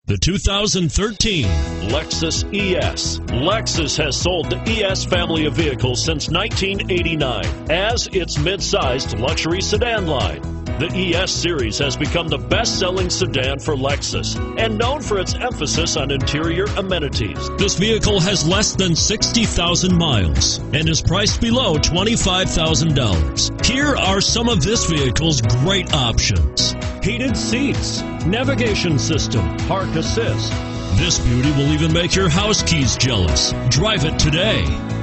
The 2013 Lexus ES. Lexus has sold the ES family of vehicles since 1989 as its mid-sized luxury sedan line. The ES series has become the best-selling sedan for Lexus and known for its emphasis on interior amenities. This vehicle has less than 60,000 miles and is priced below $25,000. Here are some of this vehicle's great options: heated seats, navigation system, park assist. This beauty will even make your house keys jealous. Drive it today.